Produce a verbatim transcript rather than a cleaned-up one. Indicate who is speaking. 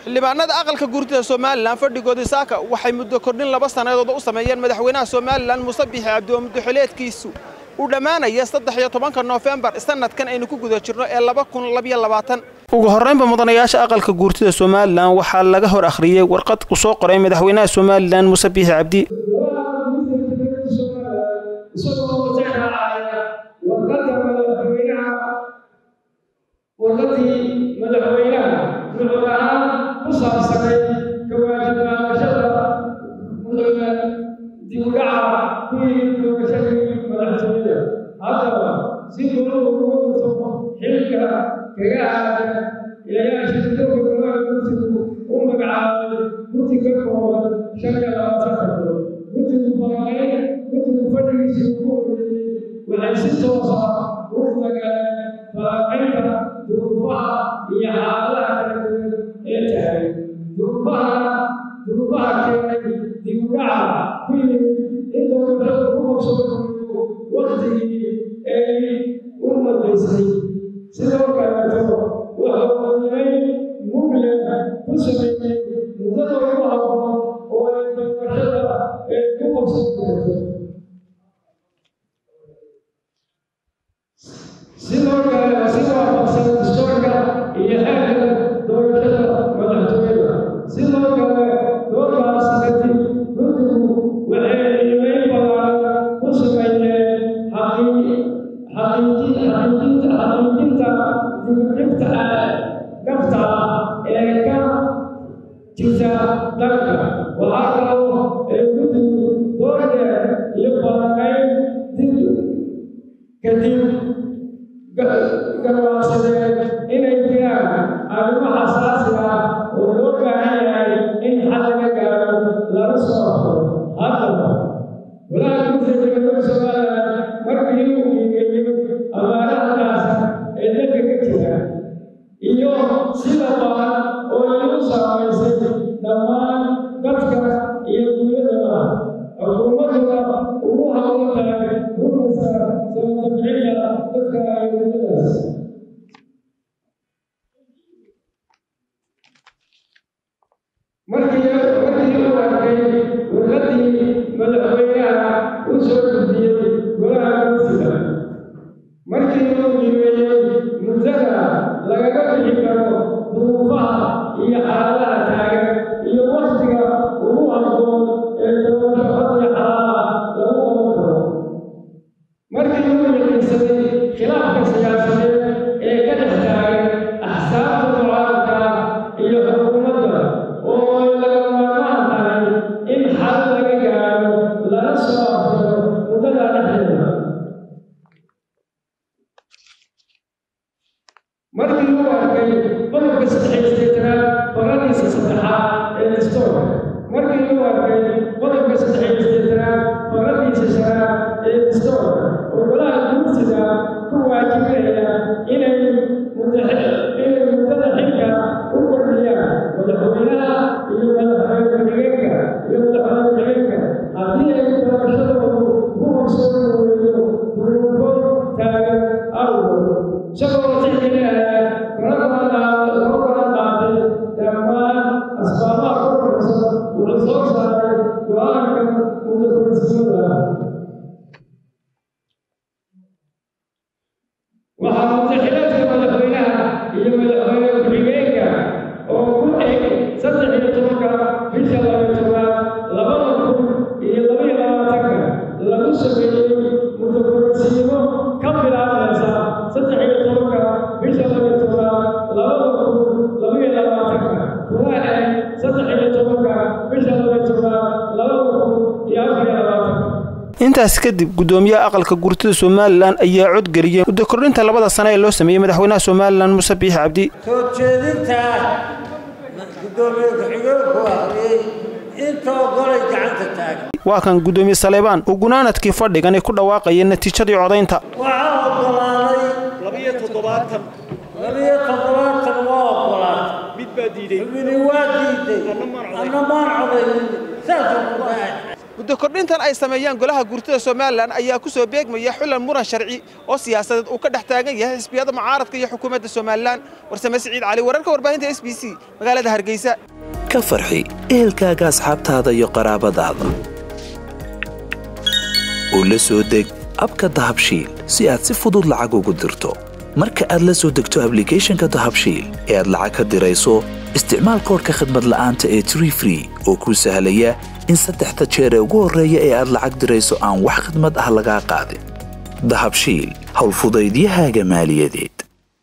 Speaker 1: xildhibaanada aqalka guurtida Soomaaliland fadhigoodii saaka waxay muddo kordhin laba sanadood u sameeyeen madaxweynaha Soomaaliland Muuse Biixi Cabdi oo muddo xileedkiisu u dhamaanaya saddex iyo tobanka November sanadkan aynu ku guda jirno ee laba kun laba iyo labaatan ugu horreynba mudanayaasha aqalka guurtida Soomaaliland waxaa laga hor akhriyay warqad ku soo qoray madaxweynaha Soomaaliland Muuse Biixi Cabdi
Speaker 2: والذي مدحوينها نحوها قصة سنة كواجب شرع مدحوينها ديوقعها في كواجب مدحوينها هذا سيقولوا وقوة حلقة كجاهة إلى يشتدوا بكرة كنتوا أمك عاد كنت كفوا شرع لا تفكروا كنت مفاعلين كنت مفرد يسوون وعيشت وصار وفق فأنت ظروفها هي حالها إنتهى ظروفها ظروفها كانت تقع في إنه يحبهم صبرهم وقته أي أمة الإسلام سلوك الأثر وحوالين مبلغ مسلم مضطرها ويتوحد الكفر صبرهم سلوك سلوك مقصد الشركة هي هذا دور الشركة مدحوينها سلوك دور مقصدتي كتب وعلمين بلاد مسلمين حقيقي حقيقي حقيقي حقيقي نفتح نفتح إيكا جزء درجة وهذا كتب دور لبلادين كتب كرواسة إن الكلام أنا حساسها ولوكا هي إن حدا كان لا رسول هذا ولا يمكن أن يسمى مركي يجيب أمانة الناس إلا بكتير إيوه سلطة ويوسع ويسد دمان كتكر يجيب دمان حكومتنا وهو وطن هم سنتبعيها كتكر يجيب مركي مركي مركي وقتي مدحوينها وسوق ديال ولا مسلم مركي يومي مزرعة لقد تحكموا ظروفها هي حالها تاجر هي وقتها وهو أقول التوجهات حالها له مركي يومي يسوي خلاف السياسة كده تاجر أحساب المعارضة هي حكومتها مركي هو كي قلب كستحيل استيتنا فرانيس استحاء الستور مركي هو كي قلب كستحيل استيتنا فرانيس استحاء الستور وبلا المنتدى هو واجبية إلى المتدحكة وكردية ودحوينها إلى مدحوينك إلى مدحوينك هذه الترشده هو مصير ظروفه تاجر أول شغل تحكينا رغم رغم بعض دمان أسباب كرسة والصوص هذا وأنا كنت مسؤولا وحمتحلات كما دخلنا هي مدحوينة بحميكا وكل إيه صدق يتوقع في شغل يتوقع لبضكم هي لبي لباتك لبسك متفرسينه كم بلا نسا صدق يتوقع في شغل يتوقع لبضكم لبي لباتك فواحد صدق يتوقع في شغل يتوقع لبضكم يأخي لباتك
Speaker 1: intaas kadib gudoomiyaha aqalka guurtida Soomaaliland ayaa cod galiyay muddo kordhinta labada sano ee loo sameeyay madaxweynaha Soomaaliland Muuse Biixi Cabdi
Speaker 3: soo jeedinta gudoomiyaha xigeenku waa inta golay gacanta taag
Speaker 1: waa kan gudoomiye Saleebaan oo gunaanadkii fadhigan ay ku dhawaaqayeen natiijadii codaynta
Speaker 3: waxa ogolaaday
Speaker 1: laba iyo toddobaatan
Speaker 3: laba iyo toddobaatan waa ogolaaday
Speaker 1: mid baa diiday
Speaker 3: mid waa diiday anna maan codayn saas oo
Speaker 1: muddo kordhintan ay sameeyaan golaha guurtada Soomaaliland ayaa ku soo beegmaya xulan muran sharci oo siyaasadeed uu ka dhex taagan yahay xisbiyada mucaaradka iyo xukuumadda Soomaaliland warsame Siciid Cali wararka warbaahinta S B C magaalada Hargeysa
Speaker 4: ka farxi ehelkaaga asxaabtaada iyo qaraabadaada oo la soo deg abka dahabshiil si aad si fudud lacag ugu dirto marka aad la soo degto application-ka dahabshiil ee aad lacag ka dirayso isticmaal koodka khidmad la'aanta ee Tree Free oo ku sahlaya in saddexda jeer ee ugu horreeya ee aad lacag dirayso aan wax khidmad ah laga qaadin dahabshiil hawl fudaydiyahaaga maaliyadeed